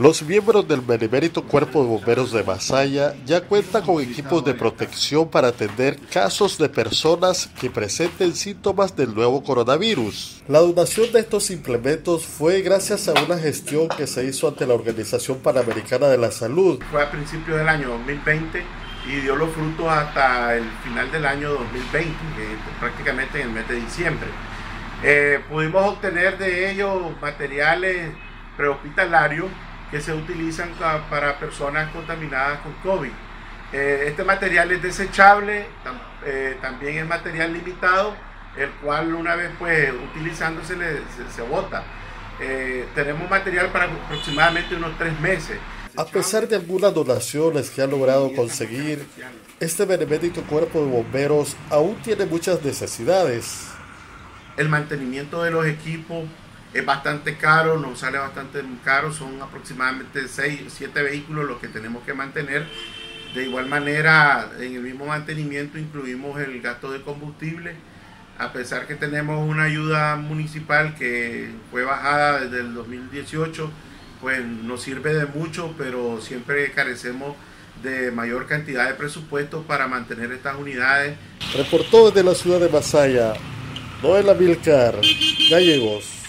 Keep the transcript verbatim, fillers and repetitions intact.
Los miembros del Benemérito Cuerpo de Bomberos de Masaya ya cuentan con equipos de protección para atender casos de personas que presenten síntomas del nuevo coronavirus. La donación de estos implementos fue gracias a una gestión que se hizo ante la Organización Panamericana de la Salud. Fue a principios del año dos mil veinte y dio los frutos hasta el final del año dos mil veinte, que prácticamente en el mes de diciembre. Eh, pudimos obtener de ellos materiales prehospitalarios que se utilizan para personas contaminadas con COVID. Eh, este material es desechable, tam, eh, también es material limitado, el cual una vez pues utilizándose le, se, se bota. Eh, tenemos material para aproximadamente unos tres meses. A pesar de algunas donaciones que ha logrado conseguir, este Benemérito Cuerpo de Bomberos aún tiene muchas necesidades. El mantenimiento de los equipos es bastante caro, nos sale bastante caro, son aproximadamente seis, siete vehículos los que tenemos que mantener. De igual manera, en el mismo mantenimiento incluimos el gasto de combustible, a pesar que tenemos una ayuda municipal que fue bajada desde el dos mil dieciocho, pues nos sirve de mucho, pero siempre carecemos de mayor cantidad de presupuesto para mantener estas unidades. Reportó desde la ciudad de Masaya, Noel Amílcar Gallegos.